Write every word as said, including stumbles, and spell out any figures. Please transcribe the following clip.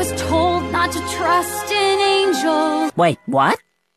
was told not to trust an angel. Wait, what?